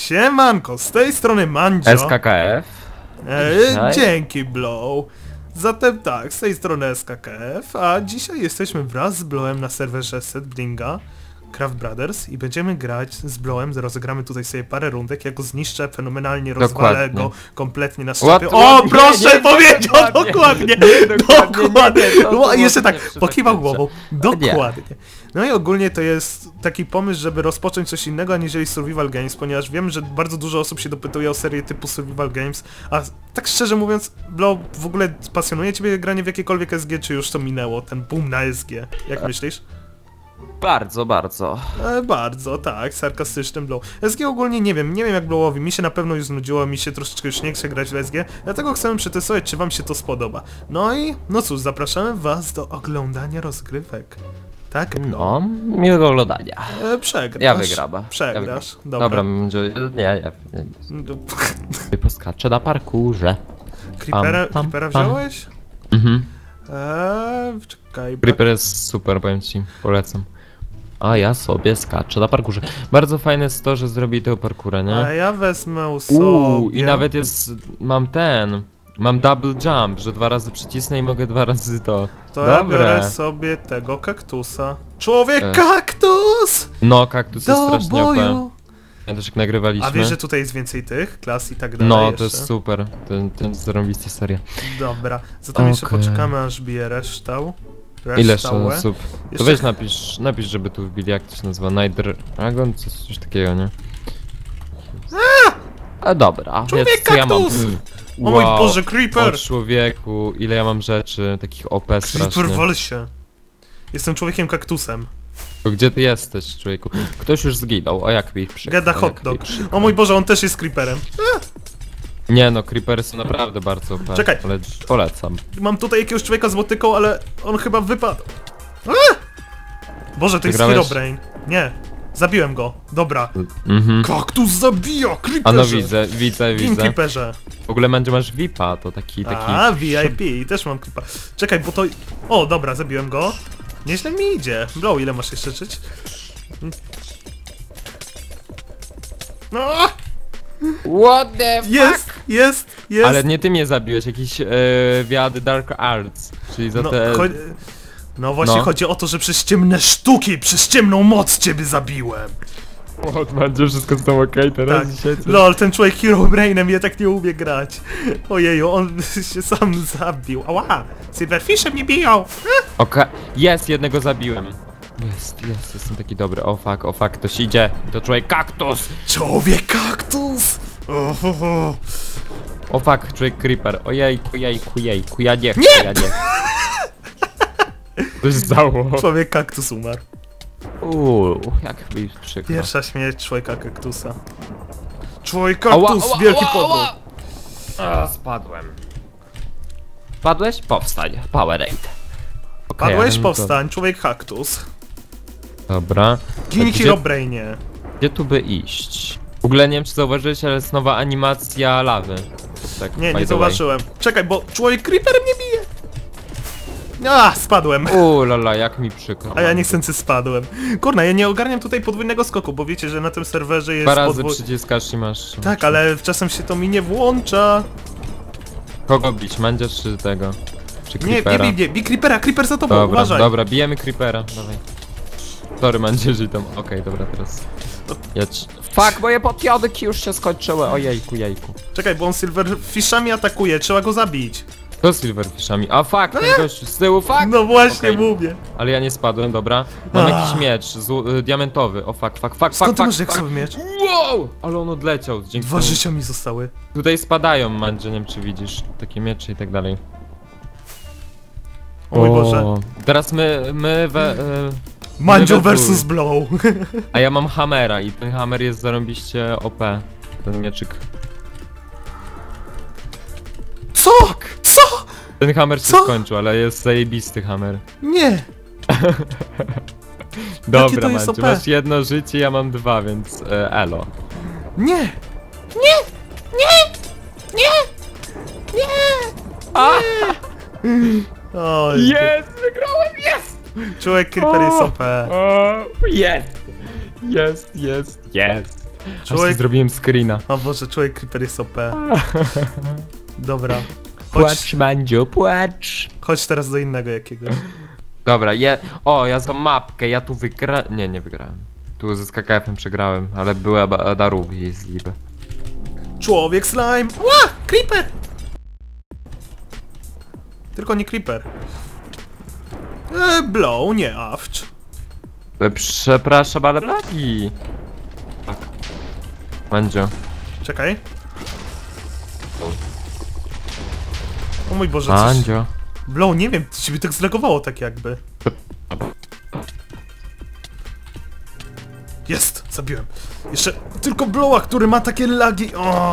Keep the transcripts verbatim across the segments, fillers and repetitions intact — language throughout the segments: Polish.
Siemanko, z tej strony Mandzio. S K K F. E, dzięki, Blow. Zatem tak, z tej strony S K K F, a dzisiaj jesteśmy wraz z Blowem na serwerze Setblinga, Craft Brothers i będziemy grać z Blowem, rozegramy tutaj sobie parę rundek, ja go zniszczę, fenomenalnie rozwalę go kompletnie na szczepy. O, proszę, powiedział dokładnie! Dokładnie! No, jeszcze tak, pokiwał głową. Dokładnie. No i ogólnie to jest taki pomysł, żeby rozpocząć coś innego aniżeli Survival Games, ponieważ wiem, że bardzo dużo osób się dopytuje o serię typu Survival Games, a tak szczerze mówiąc, Blow, w ogóle pasjonuje ciebie granie w jakiekolwiek S G, czy już to minęło, ten boom na S G? Jak myślisz? Bardzo, bardzo. E, bardzo, tak, sarkastycznym Blow. S G ogólnie nie wiem, nie wiem jak Blowowi, mi się na pewno już znudziło, mi się troszeczkę już nie chce grać w S G, dlatego chcemy przetestować, czy wam się to spodoba. No i, no cóż, zapraszamy was do oglądania rozgrywek. Tak? No, miłego oglądania. E, przegrasz. Ja wygrałem. Przegrasz, ja dobra. Dobra, będzie... Nie, ja... nie. Poskaczę na parkurze. Creepera, Tam, tam, Creepera tam. wziąłeś? Mhm. Eee, czekaj. Creeper jest super, powiem ci, polecam. A ja sobie skaczę na parkurze. Bardzo fajne jest to, że zrobi tego parkura, nie? A ja wezmę sobie... Uuu, i nawet jest... mam ten... Mam double jump, że dwa razy przycisnę i mogę dwa razy to. To ja Dobre. biorę sobie tego kaktusa. Człowiek E. kaktus! No, kaktus jest Do strasznie O P. boju! Ja też jak nagrywaliśmy. A wiesz, że tutaj jest więcej tych klas i tak dalej No, jeszcze? to jest super. Ten, ten zarąbista seria. Dobra, zatem jeszcze Okej. poczekamy aż bije resztę. Ile jeszcze osób? To Jeszcze- weź napisz, napisz, żeby tu wbili, jak to się nazywa, Night Dragon, coś, coś takiego, nie? A dobra, Człowiek więc co ja mam? kaktus! O Wow, mój Boże, Creeper! O człowieku, ile ja mam rzeczy, takich O P Creeper, strasznie. wal się. Jestem człowiekiem kaktusem. To gdzie ty jesteś, człowieku? Ktoś już zginął, o jak mi przykro. Gada o, hot jak dog. mi przykro. O mój Boże, on też jest Creeperem. Nie no, creepery są naprawdę bardzo O P. Czekaj. Ale polecam. Mam tutaj jakiegoś człowieka z motyką, ale on chyba wypadł. A! Boże, to jest Wygrałeś? Herobrine. Nie. Zabiłem go. Dobra. Mhm. Kaktus zabija! Creeperze! A no widzę, widzę, Gin widzę. Creeperze. W ogóle będzie masz V I P-a, to taki, taki... A, V I P. I też mam Creepa. Czekaj, bo to... O, dobra, zabiłem go. Nieźle mi idzie. Blow, ile masz jeszcze żyć? No! What the fuck? Jest! Jest! Jest! Ale nie ty mnie zabiłeś, jakiś e, wiad Dark Arts, czyli za No, te... cho no właśnie No. chodzi o to, że przez ciemne sztuki, przez ciemną moc ciebie zabiłem. What, będzie wszystko z tą okej teraz Tak. dzisiaj? Co? Lol, ten człowiek Herobrainem ja tak nie umie grać. Ojeju, on się sam zabił. Ała! Silverfishem mnie biją! Okej, jest, jednego zabiłem. Jest, jest, jestem taki dobry, o fuck, o fuck, ktoś idzie, to człowiek kaktus! Człowiek kaktus! Ohoho. O fuck, człowiek creeper, ojejku, jejku, jejku, ja nie chcę, Nie! ja nie chcę. Coś zdało. Człowiek kaktus umarł. Uuu, jak mi przykro. Pierwsza śmierć człowieka kaktusa. Człowiek Ała, kaktus, ała, wielki ała, podwód. ała! A, spadłem. Spadłeś? Powstań, Powerade. Okay, Padłeś, powstań, człowiek kaktus. Dobra. Gin A gdzie, Herobrainie. gdzie tu by iść? W ogóle nie wiem czy zauważyłeś, ale jest nowa animacja lawy. Tak, Nie, by nie the way. zobaczyłem. Czekaj, bo człowiek creeper mnie bije. A, spadłem. Uuu, lala, jak mi przykro. A ja niechcący spadłem. Kurna, ja nie ogarniam tutaj podwójnego skoku, bo wiecie, że na tym serwerze jest Dwa razy podwój... przyciskasz i masz... Tak, ale czasem się to mi nie włącza. Kogo bić? Mandziesz czy tego? Czy Nie, nie, Creepera? bij, bij, bij Creepera, Creeper za tobą, Dobra, uważaj. dobra, bijemy Creepera, dawaj. Sorry, Mandzierzy tam, okej, dobra, teraz... Ja ci... Fuck, moje podjodki już się skończyły, ojejku, jejku. Czekaj, bo on Silverfishami atakuje, trzeba go zabić. To z Silverfishami, a fuck, ten gość z tyłu, fuck! No właśnie, Okej. mówię. Ale ja nie spadłem, dobra. Mam Ah. jakiś miecz, zł- y, diamentowy, o fuck, fuck, fuck, Skąd fuck, ty masz fuck, jak fuck. sobie miecz? Wow! Ale on odleciał, dzięki Dwa temu. życia mi zostały. Tutaj spadają, Mandzie, nie wiem czy widzisz, takie miecze i tak dalej. O mój Boże. Teraz my, my we... Y, Mandzio we dwóch. versus Blow. a ja mam Hammera i ten Hammer jest zarąbiście O P. Ten mieczyk. Co? Co? Ten Hammer się Co? skończył, ale jest zajebisty Hammer. Nie. Dobra, to jest Mandzie, O P? masz jedno życie, ja mam dwa, więc e, elo. Nie. Nie. Nie. Nie. Nie. Oj, Jest! Wygrałem! Jest! człowiek Creeper jest O P. O, jest! Jest, jest, jest. Człowiek... zrobiłem screena. O Boże, człowiek Creeper jest O P. Dobra. Chodź... Płacz, Mandzio, płacz. Chodź teraz do innego jakiegoś. Dobra, je... O, ja za mapkę, ja tu wygra... Nie, nie wygrałem. Tu ze K K F-em przegrałem, ale była darów jej z Liby. Człowiek slime! Ła! Creeper! Tylko nie Creeper. E, blow, nie awcz. Przepraszam, ale lagi. Tak. Mandzio. Czekaj. O mój Boże, coś... Mandzio. Blow, nie wiem, ciebie tak zlegowało tak jakby. Jest! Zabiłem. Jeszcze tylko Blowa, który ma takie lagi. O!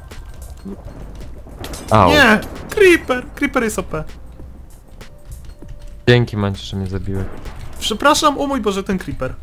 Au. Nie! Creeper! Creeper jest O P. Dzięki, Mandzio, że mnie zabiłeś. Przepraszam, o mój Boże, ten Creeper.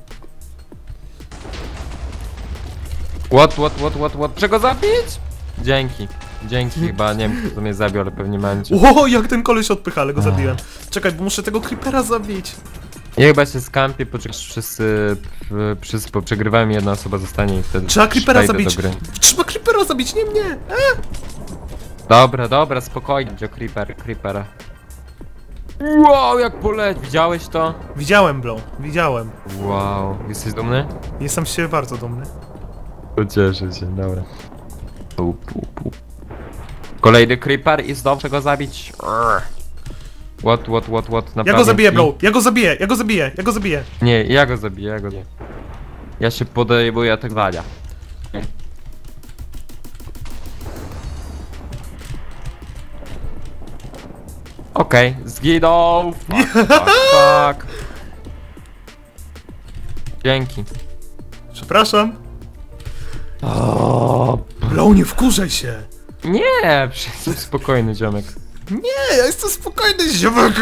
What, what, what, what, what? Czego zabić? Dzięki. Dzięki chyba, nie wiem kto mnie zabił, ale pewnie Mandzio. O, jak ten koleś odpycha, ale go zabiłem. Czekaj, bo muszę tego Creepera zabić. Ja chyba się skampię, poczekaj, wszyscy, wszyscy poprzegrywają i jedna osoba zostanie i wtedy... Trzeba Creepera wejdę zabić. do gry. Trzeba Creepera zabić, nie mnie. E? Dobra, dobra, spokojnie, Joe, Creeper, Creepera. Wow, jak poleci! Widziałeś to? Widziałem, Blow, widziałem. Wow, jesteś dumny? Jestem z siebie bardzo dumny. Cieszę się, dobra. Pu, pu, pu. Kolejny Creeper i znowu go zabić. What, what, what, what? Ja go zabiję, Blow, ja go zabiję, ja go zabiję, ja go zabiję. Nie, ja go zabiję, ja go zabiję. Ja się podejmuję tak wania. Okej, okay, zginął! Fuck, fuck, fuck. Dzięki. Przepraszam. O, Blow, nie wkurzaj się. nie, jestem spokojny, ziomek. Nie, ja jestem spokojny, ziomek.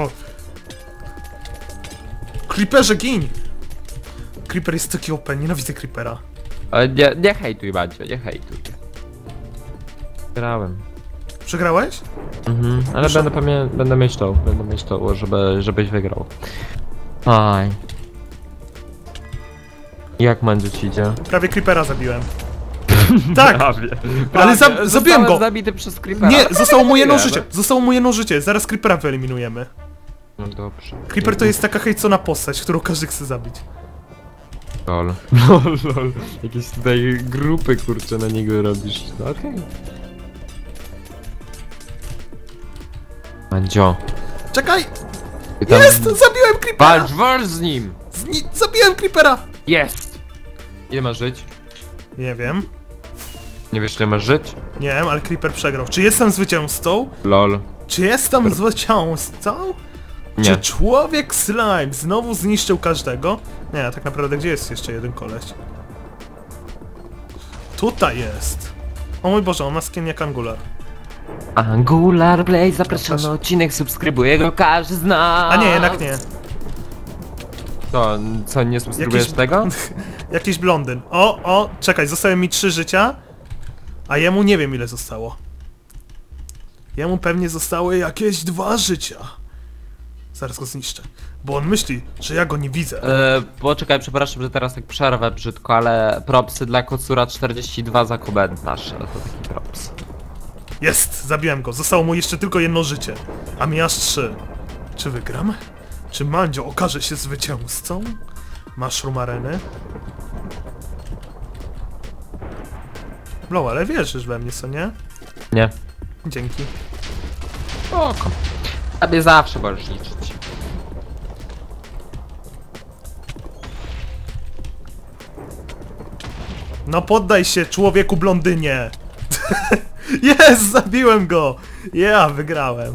Creeperze, gin. Creeper jest taki O P, nienawidzę Creepera. Ale nie, nie hejtuj, Mandzio, nie hejtuj. Grałem. Przegrałeś? Mhm, ale Muszę... będę, pamię będę myślał, będę myślał, żeby, żebyś wygrał. Aj. Jak, Mandzio, ci idzie? Prawie Creepera zabiłem. Tak! Prawie. Ale za zabiłem go! Zabity przez Creepera. Nie, zostało mu jedno życie, zostało mu jedno życie, zaraz Creepera wyeliminujemy. No dobrze. Creeper to jest taka hejcona postać, którą każdy chce zabić. Lol. Lol, lol. Jakieś tutaj grupy, kurczę, na niego robisz. No okej. Okay. Mandzio. Czekaj! Tam... Jest! Zabiłem Creepera! Walcz, walcz z nim! Z ni zabiłem Creepera! Jest! Ile masz żyć? Nie wiem. Nie wiesz, ile masz żyć? Nie wiem, ale Creeper przegrał. Czy jestem zwycięzcą? Lol. Czy jestem zwycięzcą? Nie. Czy człowiek slime znowu zniszczył każdego? Nie, tak naprawdę gdzie jest jeszcze jeden koleś? Tutaj jest! O mój Boże, on ma skin jak Angular. Angular Blaze, zapraszam na odcinek, subskrybuje go każdy z nas. A nie, jednak nie. To, co, nie subskrybujesz Jakiś... tego? Jakiś blondyn. O, o, czekaj, zostały mi trzy życia, a jemu nie wiem ile zostało. Jemu pewnie zostały jakieś dwa życia. Zaraz go zniszczę. Bo on myśli, że ja go nie widzę. E, poczekaj, przepraszam, że teraz tak przerwę brzydko, ale propsy dla Kocura czterdzieści dwa za komentarz. To taki props. Jest! Zabiłem go. Zostało mu jeszcze tylko jedno życie. A mi aż trzy. Czy wygram? Czy Mandzio okaże się zwycięzcą? Mushroom areny? Blow, ale wierzysz we mnie, co nie? Nie. Dzięki. Oko. Tobie zawsze możesz liczyć. No poddaj się, człowieku blondynie! Jest! Zabiłem go! Ja, wygrałem.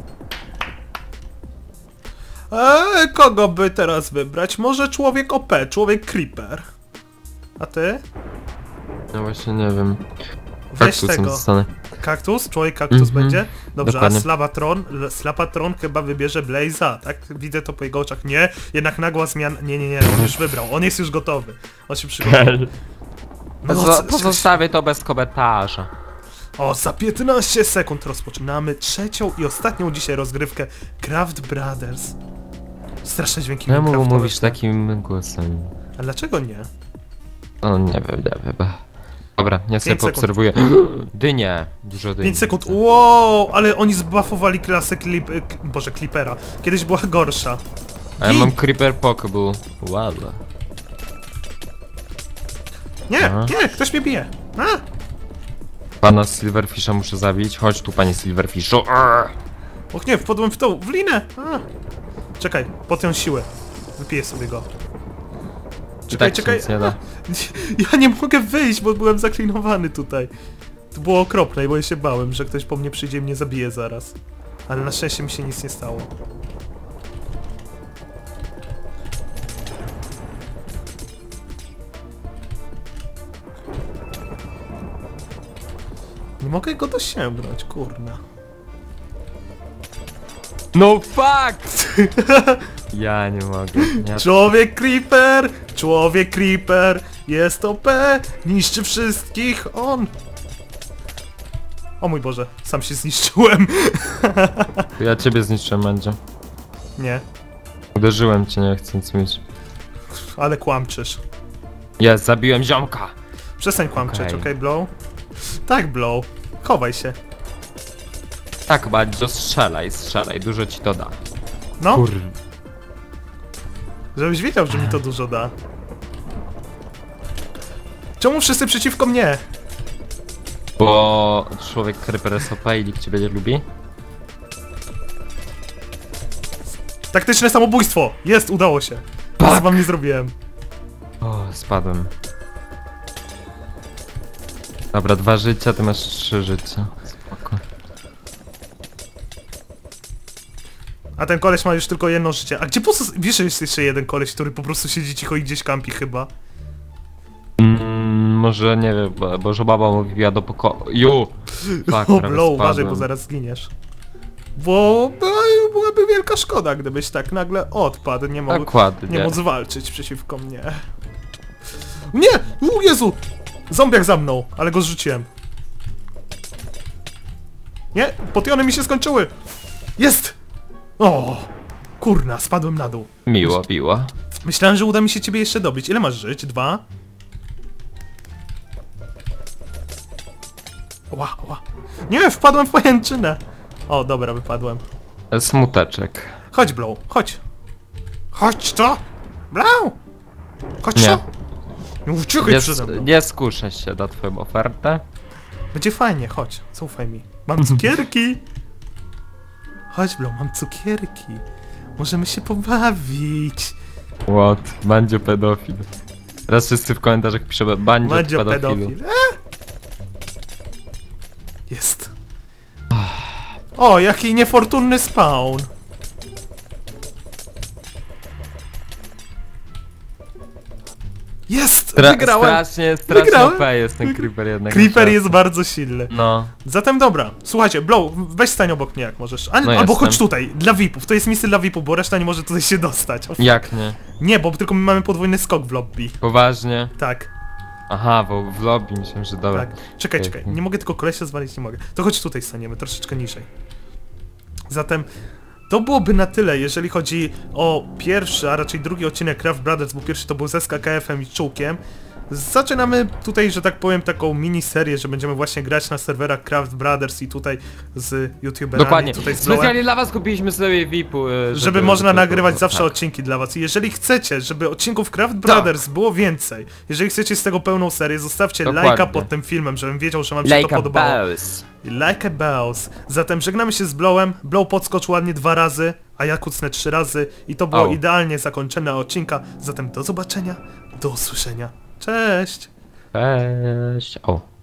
Eee, kogo by teraz wybrać? Może człowiek O P, człowiek Creeper. A ty? No właśnie nie wiem. Weź Kaktusem tego. zostanę. Kaktus? Człowiek kaktus Mhm. będzie? Dobrze, Dokładnie. a Slapatron? Slapatron chyba wybierze Blaze'a, tak? Widzę to po jego oczach. Nie, jednak nagła zmiana. Nie, nie, nie, on już wybrał. On jest już gotowy. On się przygotował. No, Pozo co- pozostawię to bez komentarza. O, za piętnaście sekund rozpoczynamy trzecią i ostatnią dzisiaj rozgrywkę Craft Brothers. Straszne dźwięki Czemu Minecraftowe. mówisz takim głosem? A dlaczego nie? No nie wiem, nie wiem. Dobra, ja sobie Pięć sekund. poobserwuję. Dynie, dużo dyni. pięć sekund. Wow, ale oni zbuffowali klasę klip... k- Boże, Clippera. Kiedyś była gorsza. A ja mam Creeper Pokeball. Wow. Nie, Aha. nie, ktoś mnie bije. A! Pana Silverfisha muszę zabić. Chodź tu, panie Silverfishu. Arr! Och nie, wpadłem w tą, w linę. A. Czekaj, podjął siłę. Wypiję sobie go. Czekaj, tak się czekaj. nic nie da. Ja nie mogę wyjść, bo byłem zaklinowany tutaj. To było okropne, bo ja się bałem, że ktoś po mnie przyjdzie i mnie zabije zaraz. Ale na szczęście mi się nic nie stało. Nie mogę go dosięgnąć, kurna. No fuck! Ja nie mogę. Ja... Człowiek Creeper! Człowiek Creeper! Jest O P! Niszczy wszystkich! On! O mój Boże, sam się zniszczyłem! ja ciebie zniszczyłem, Mandzio. Nie, Uderzyłem cię, nie chcąc mieć. ale kłamczysz. Jest, zabiłem ziomka! Przestań kłamczyć, okej, Okej. okay, Blow? Tak, Blow. Chowaj się. Tak, Mandzio, strzelaj, strzelaj, dużo ci to da. No, Kur... żebyś wiedział, że mi to dużo da. Czemu wszyscy przeciwko mnie? Bo człowiek Creeper jest O P i nikt cię będzie lubi? Taktyczne samobójstwo! Jest, udało się. Nic wam nie zrobiłem. O, spadłem. Dobra, dwa życia, ty masz trzy życia. Spoko. A ten koleś ma już tylko jedno życie. A gdzie po co... Wiesz, że jest jeszcze jeden koleś, który po prostu siedzi cicho i gdzieś kampi chyba? Mm, może nie wiem, bo, bo że baba mówiła do pokoju. Tak, O, prawie Blow, uważaj, spadłem. bo zaraz zginiesz. Bo była, byłaby wielka szkoda, gdybyś tak nagle odpadł, nie mógł, Dokładnie. nie móc walczyć przeciwko mnie. Nie! O Jezu! Zombiak za mną, ale go zrzuciłem. Nie! Potiony mi się skończyły! Jest! O! Kurna, spadłem na dół. Miło, miło. Myślałem, że uda mi się ciebie jeszcze dobić. Ile masz żyć? Dwa? Ła, ła. Nie, wpadłem w pajęczynę. O, dobra, wypadłem. Smuteczek. Chodź, Blow, chodź. Chodź to! Blow! Chodź Nie. to! Nie uciekaj Nie, przede mną. nie skuszę się na twoją ofertę. Będzie fajnie, chodź, zaufaj mi. Mam cukierki! Chodź, Blow, mam cukierki. Możemy się pobawić. What? Mandzio pedofil. Teraz wszyscy w komentarzach piszą Mandzio Mandzio pedofilu. pedofil. E? Jest. O, jaki niefortunny spawn. Jest! Stra Wygrałem! strasznie, strasznie Wygrałem. O P jest ten Creeper jednak. Creeper jest bardzo silny. No. Zatem dobra, słuchajcie, Blow, weź stań obok mnie jak możesz. A, No albo jestem. chodź tutaj, dla V I P ów. To jest miejsce dla V I P ów, bo reszta nie może tutaj się dostać. O, Jak nie? nie, bo tylko my mamy podwójny skok w lobby. Poważnie? Tak, Aha, bo w lobby myślałem, że dobra. tak. Czekaj, Okej. czekaj, nie mogę tylko kolesia zwalić, nie mogę. To chodź tutaj staniemy, troszeczkę niżej. Zatem to byłoby na tyle, jeżeli chodzi o pierwszy, a raczej drugi odcinek Craft Brothers, bo pierwszy to był z S K K F-em i Czułkiem. Zaczynamy tutaj, że tak powiem, taką miniserię, że będziemy właśnie grać na serwerach Craft Brothers i tutaj z youtuberami, Dokładnie. tutaj z Blowem, Specjalnie dla was kupiliśmy sobie V I P. żeby, Żeby, żeby można żeby- nagrywać zawsze tak. odcinki dla was. I jeżeli chcecie, żeby odcinków Craft Brothers było więcej, jeżeli chcecie z tego pełną serię, zostawcie Dokładnie. lajka pod tym filmem, żebym wiedział, że wam się Like to a podobało. boss. Like a bells. Zatem żegnamy się z Blowem. Blow podskoczył ładnie dwa razy, a ja kucnę trzy razy. I to było Au. idealnie zakończone odcinka. Zatem do zobaczenia, do usłyszenia. Cześć! Cześć. O.